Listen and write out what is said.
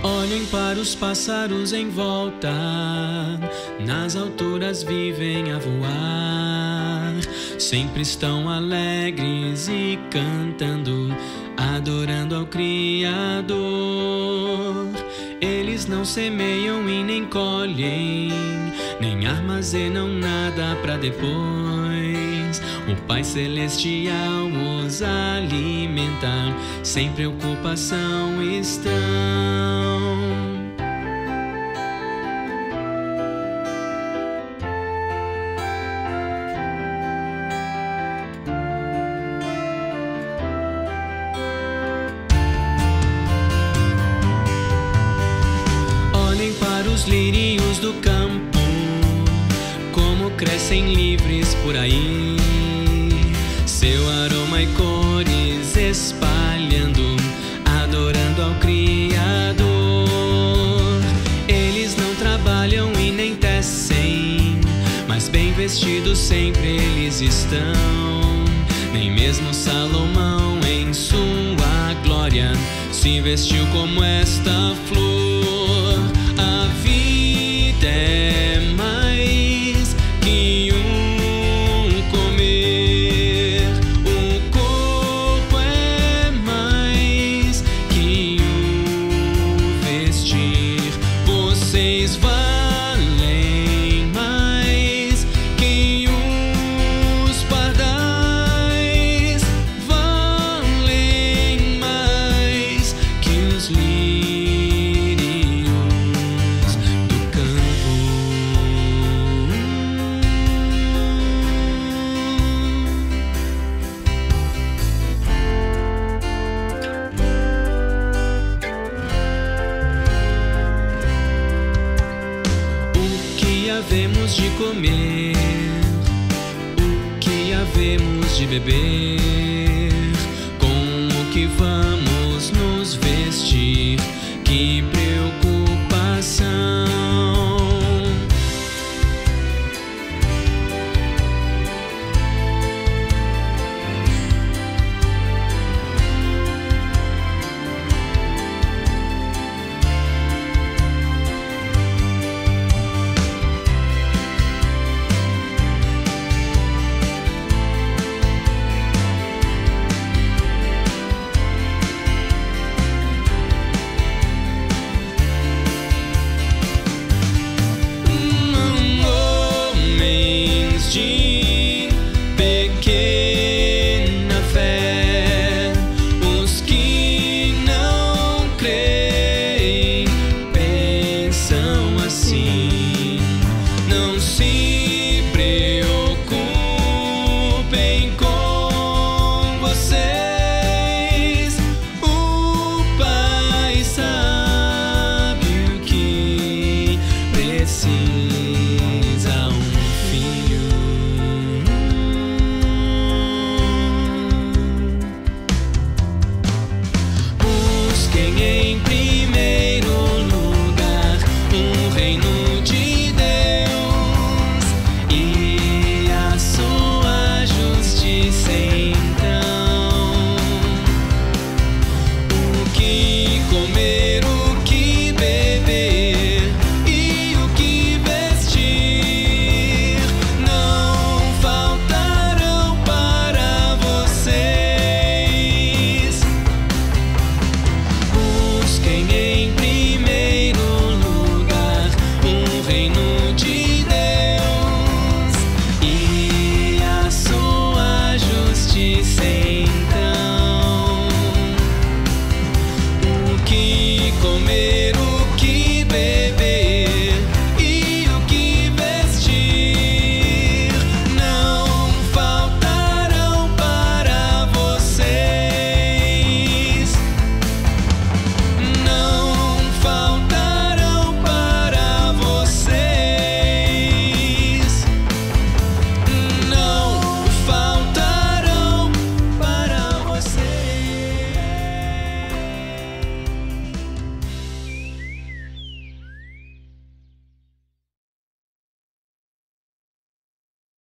Olhem para os pássaros em volta, nas alturas vivem a voar. Sempre estão alegres e cantando, adorando ao Criador. Eles não semeiam e nem colhem, nem armazenam nada para depois. O Pai Celestial os alimenta, sem preocupação estão. Olhem para os lírios do campo, como crescem livres por aí, seu aroma e cores espalhando, adorando ao Criador. Eles não trabalham e nem tecem, mas bem vestidos sempre eles estão. Nem mesmo Salomão em sua glória se vestiu como esta flor. A vida é mais que comer, o corpo é mais que vestir. Vocês valem mais que os pardais, valem mais que os lírios do campo. O que havemos de comer, o que havemos de beber, com o que vamos